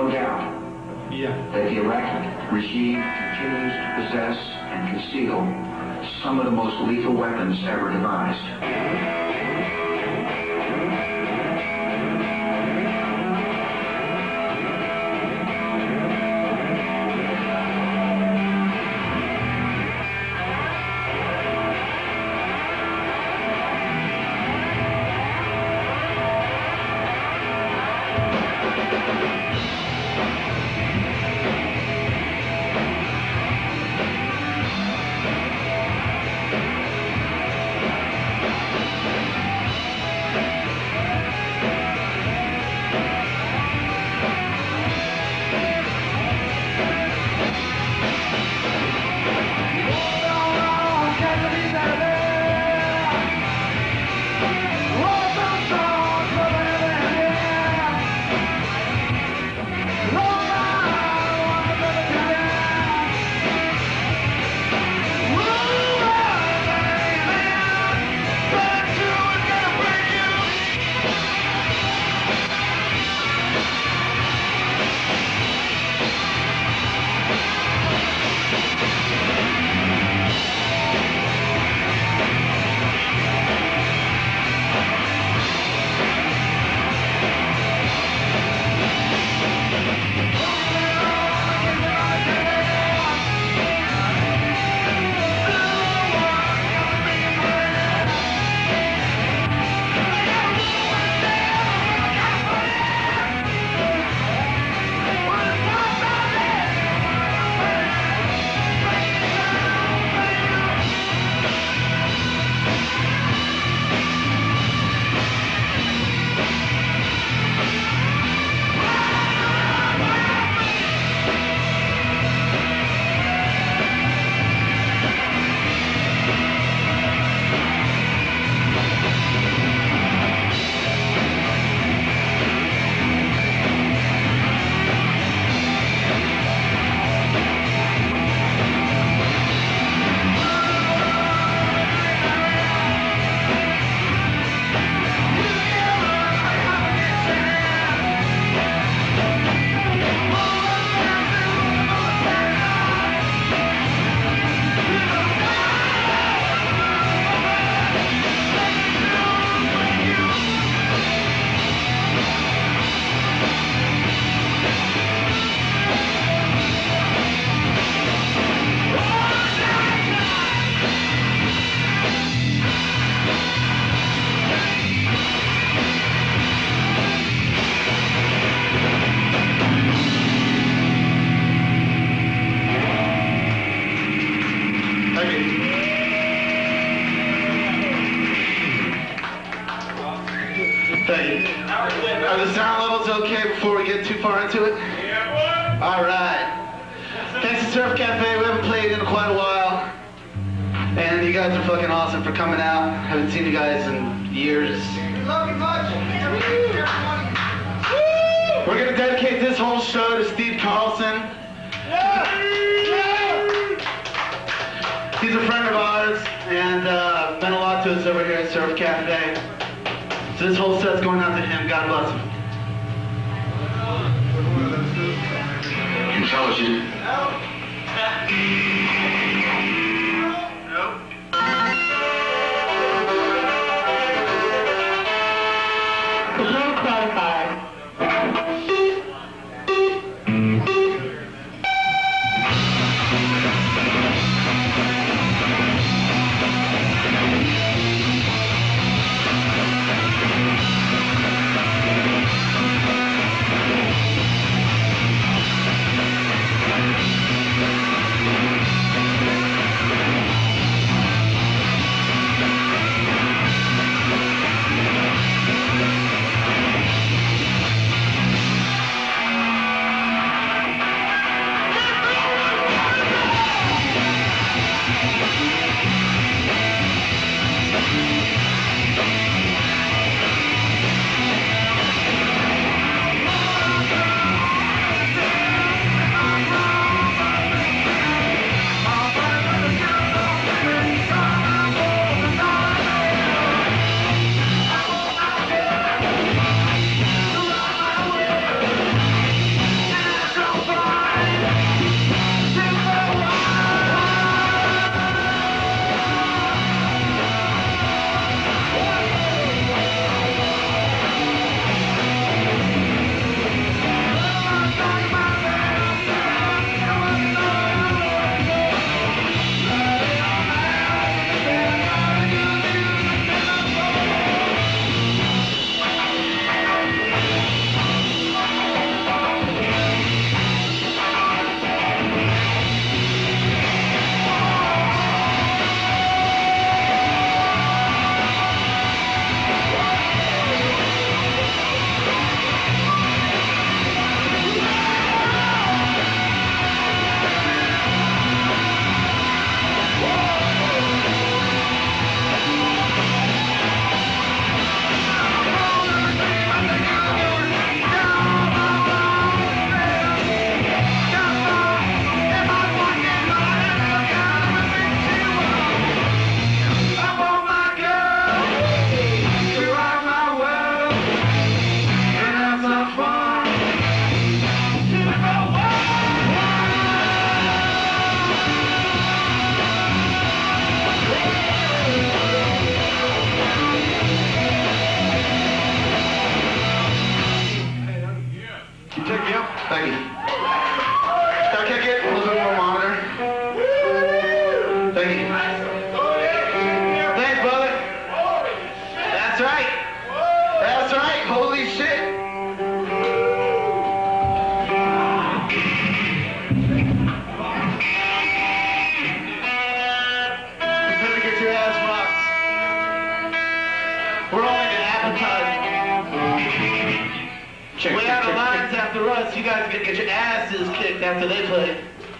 no doubt that the Iraqi regime continues to possess and conceal some of the most lethal weapons ever devised. Are the sound levels okay before we get too far into it? Yeah, boy. All right. Thanks to Surf Cafe. We haven't played in quite a while. And you guys are fucking awesome for coming out. Haven't seen you guys in years. Love you much. We're going to dedicate this whole show to Steve Carlson. He's a friend of ours and meant a lot to us over here at Surf Cafe. So this whole set's going out to him. God bless him. Intelligent. Nope. Way out of lines after us. You guys are gonna get your asses kicked after they play.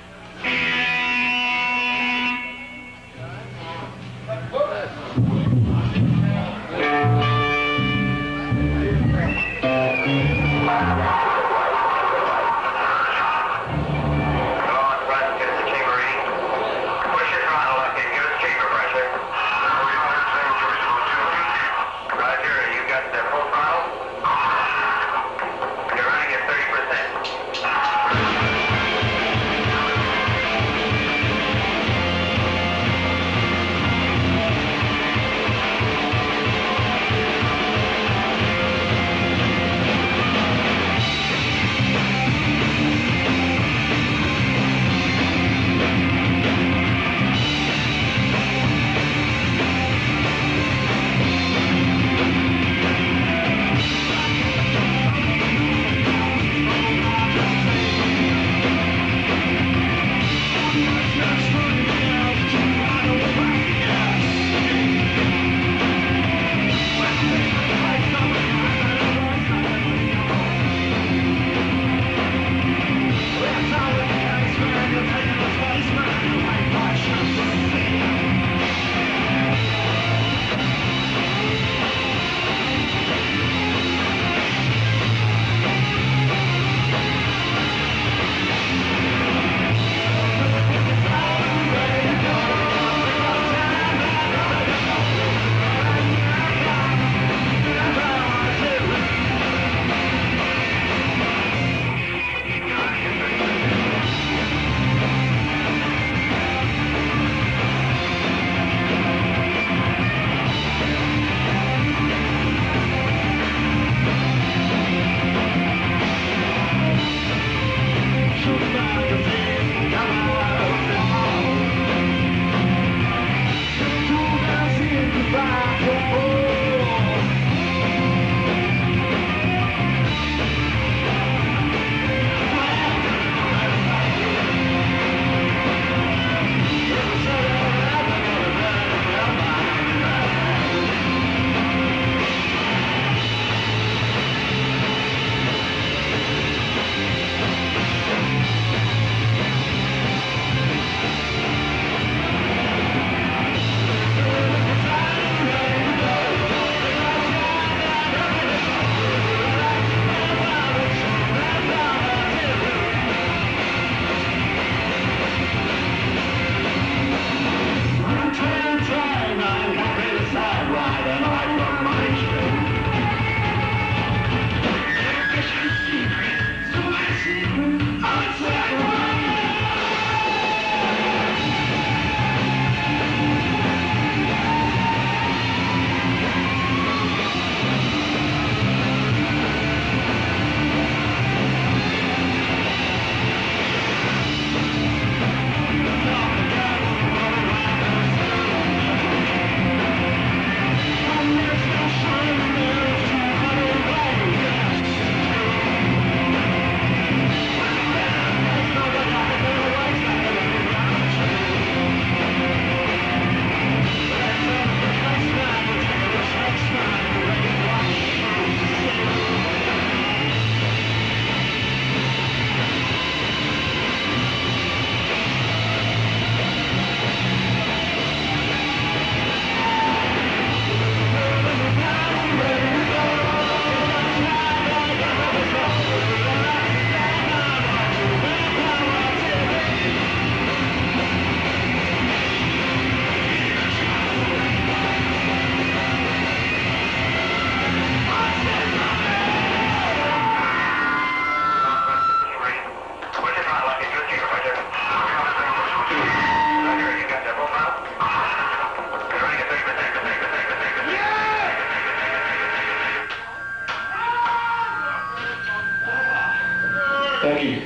Thank you.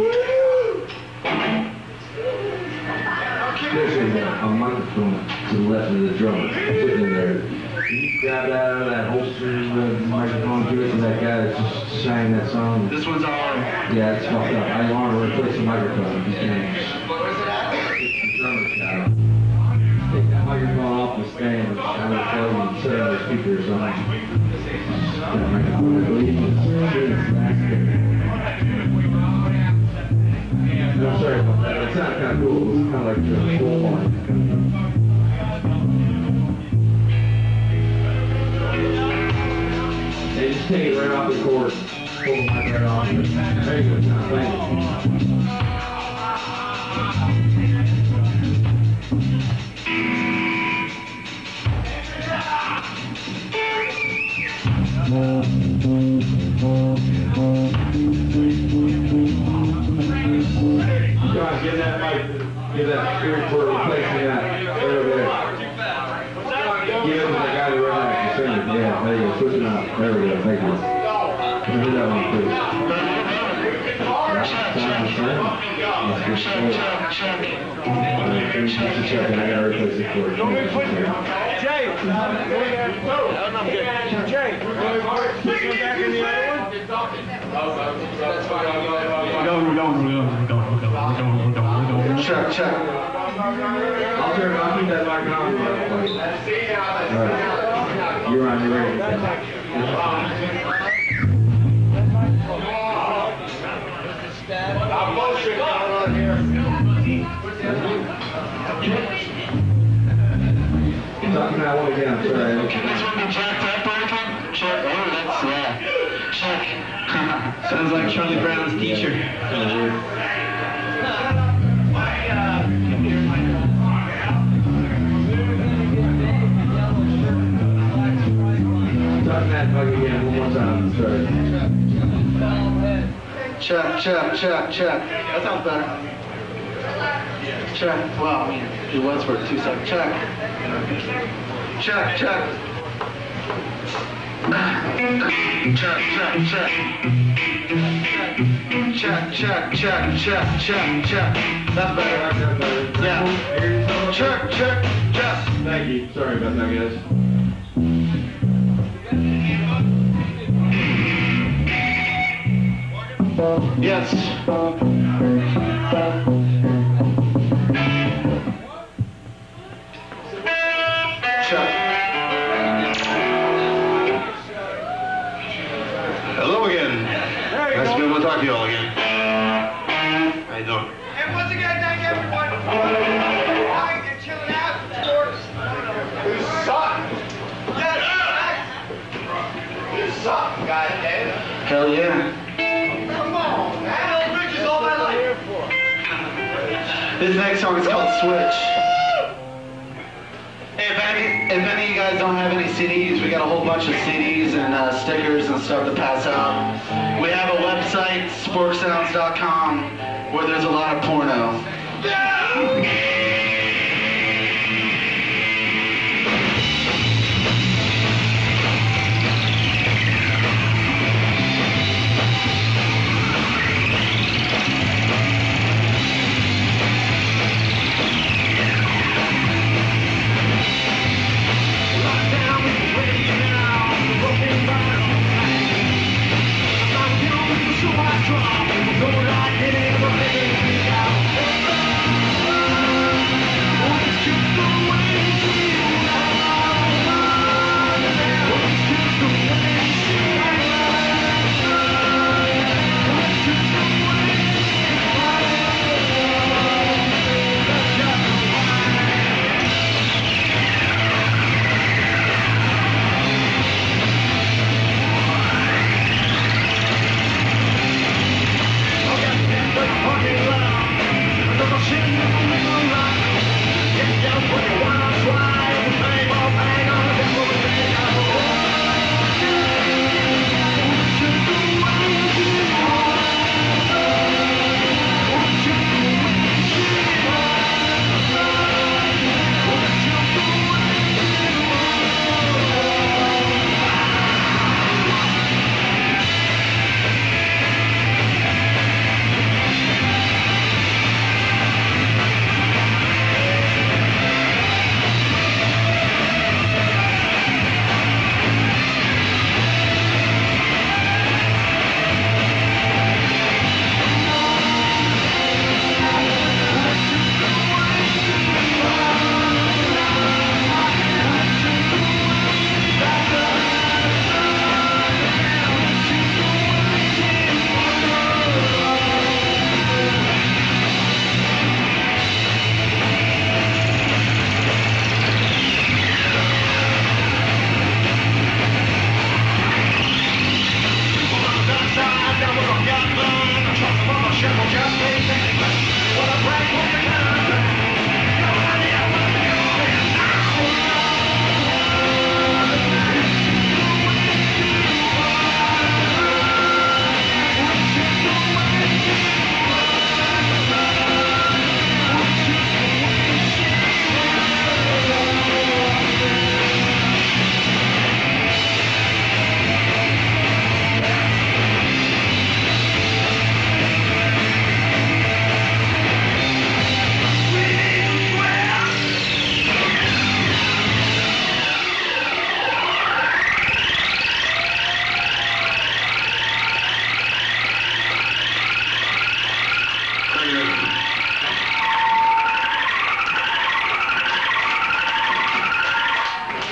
There's a microphone to the left of the drummer sitting in there. You grab that out of that holster, the microphone, give it to that guy that's just sang that song. This one's all on. Yeah, it's fucked up. I want to replace the microphone. He's gonna, it's the drummer's guy. Take that microphone off the stand. I'm going to tell you to set up the speakers on. That microphone, I believe it's No, sorry about that. It sounded kind of cool. It was kind of like a full one. They just take it right off the cord. Pull the mic right off. Very good. Thank you. Guys, give that mic, give that ear for replacing that right over there. Give it to the guy that right next to the singer. Yeah, there you go. Switch it out. There we go. Thank you. Can we do that one, please? Check, and I gotta replace it for you. Jay! I'm good. Jay! Go back in the other one? Go. Check, check. I'll keep that mic on. Alright. You're on, you're ready. I'm bullshit going on here. Talking that one again, I'm sorry. This one be jacked up or anything? Check. Oh, that's, yeah. Check. Sounds like Charlie Brown's teacher. Talking that bug again one more time, sorry. Check, check, check, check. That sounds better. Check. Well, I mean, it was for 2 seconds. Check. Check, check. Check, check, check. Check, check, check, check, check, check. That's better. Yeah. Check, check, check. Thank you. Sorry about that, guys. Yes. Check. Hello again. Nice to be able to talk to you all again. How you doing? And once again, thank everyone for coming and chilling out. Sports. You suck. Yes. You suck, goddamn. Hell yeah. Come on, man. Bridges all my life. This next song is called Switch. Hey, if any of you guys don't have any CDs, we got a whole bunch of CDs and stickers and stuff to pass out. We have a website, sporksounds.com, where there's a lot of porno.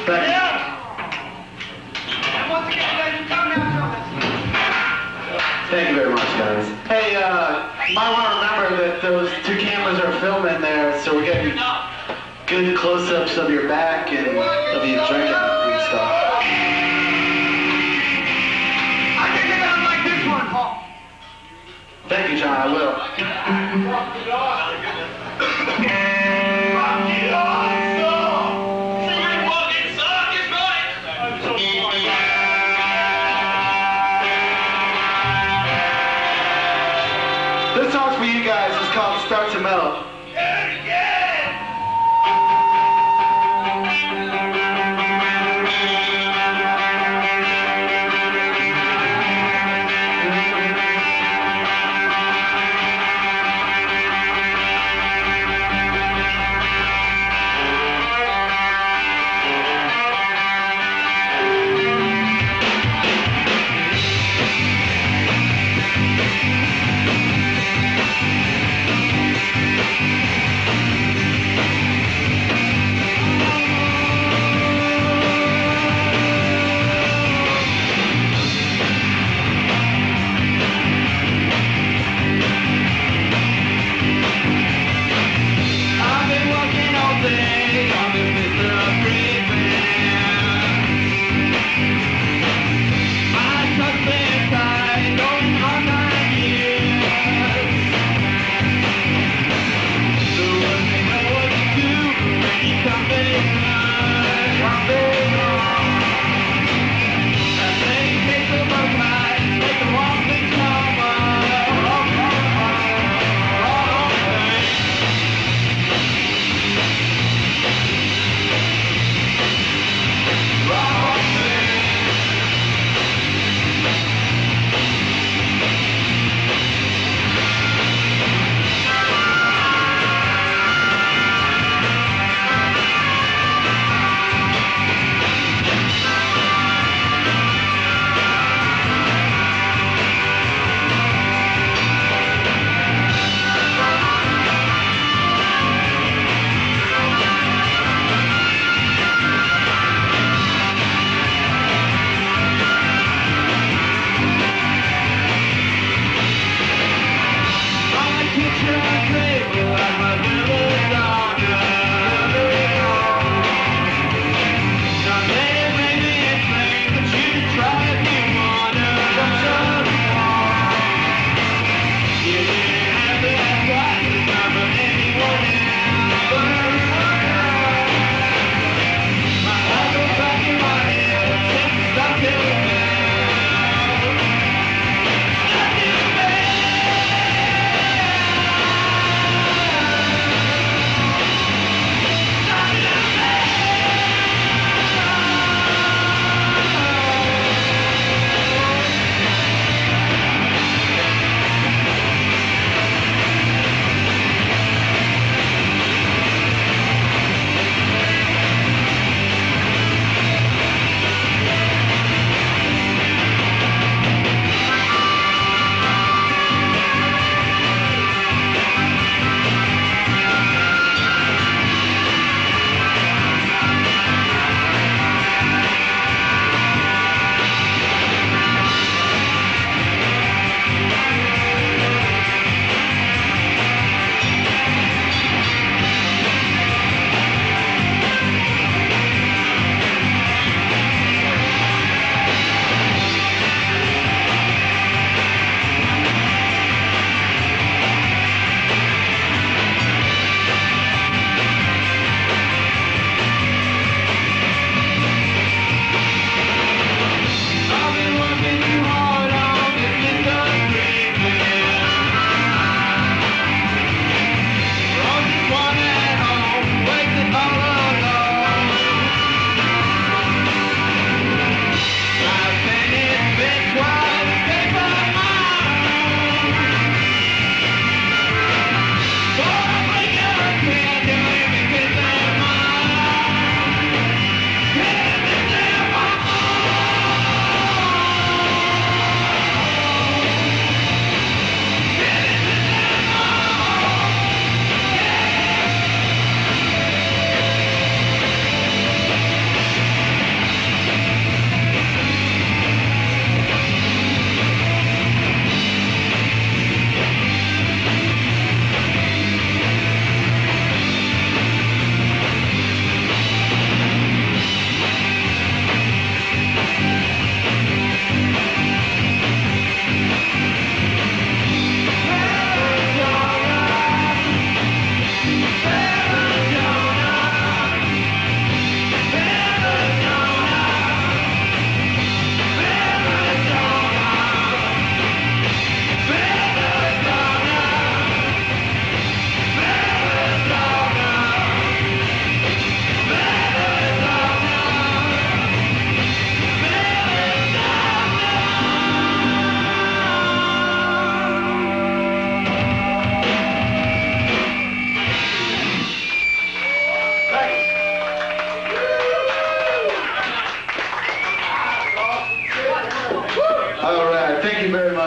Thank you. And once again, guys, you come now, Thank you very much, guys. Hey, might want to remember that those two cameras are filming there, so we're getting good close-ups of your back and of you drinking and stuff. I think you're gonna like this one, Paul. Thank you, John. I will. This song's for you guys. It's called Start to Melt.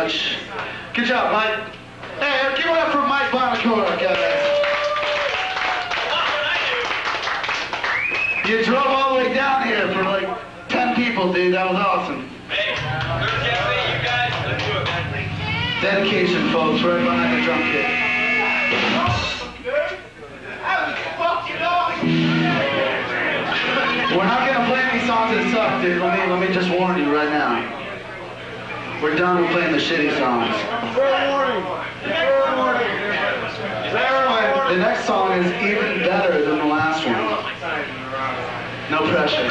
much. Good job, Mike. Hey, give it up for Mike Buonocore, guys. You drove all the way down here for like 10 people, dude. That was awesome. Hey, you guys, let's do it, man. Dedication, folks, right behind the drum kit. We're not gonna play any songs that suck, dude. Let me just warn you right now. We're done with playing the shitty songs. Fair warning. Fair warning. The next song is even better than the last one. No pressure.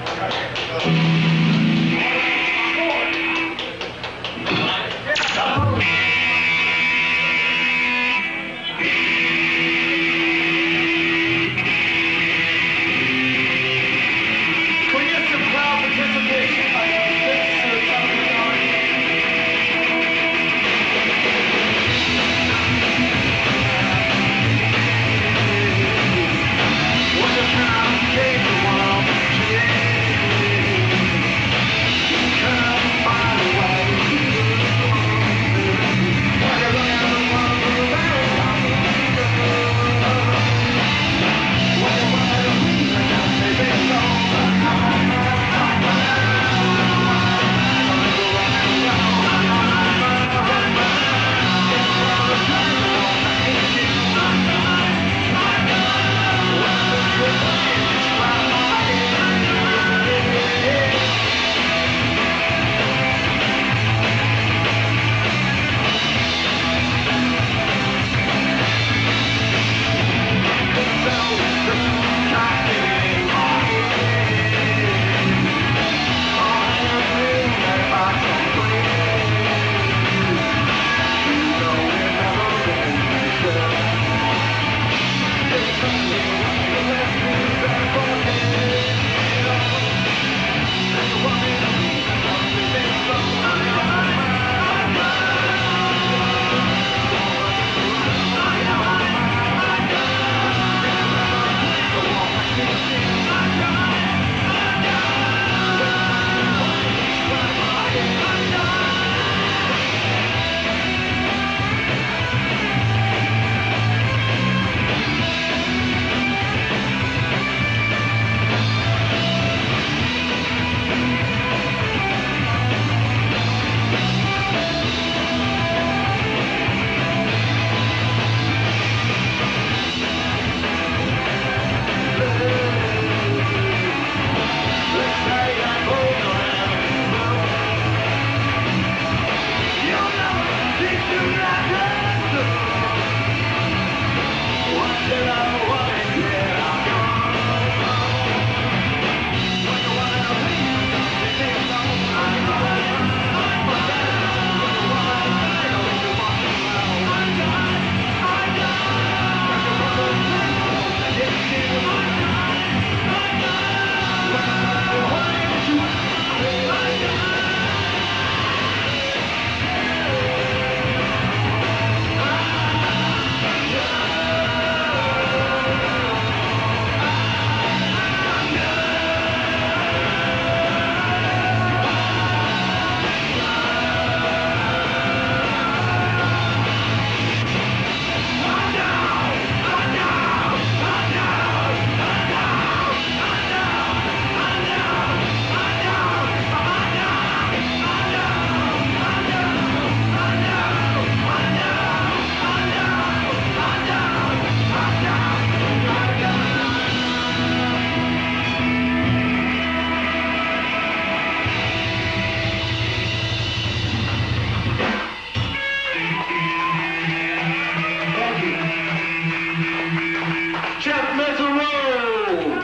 Meserole!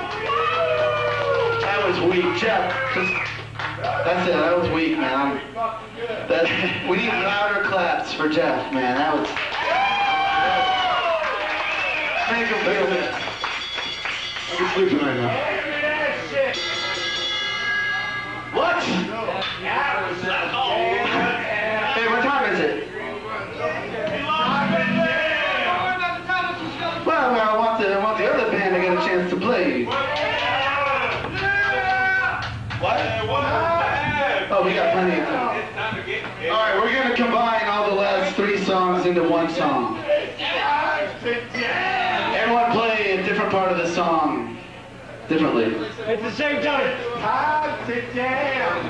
That was weak, Jeff. That's it. That was weak, man. We need louder claps for Jeff, man. That was. Make him feel it. I'm sleeping right now. What? Hey, what time is it? Well, I want the other band to get a chance to play. What? Oh, we got plenty of time. All right, we're gonna combine all the last 3 songs into one song. Everyone play a different part of the song differently. At the same time. Time to jam.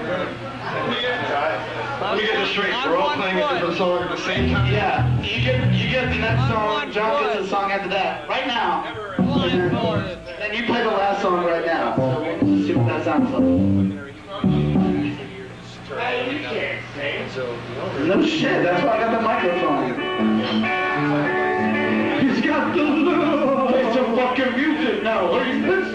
Let me get this straight. We're all playing a different song at the same time. Yeah, you get the next song. John gets the song after that. Right now. Then you play the last song right now. So we'll see what that sounds like. No shit, that's why I got the microphone. He's got the play some fucking music now. What are you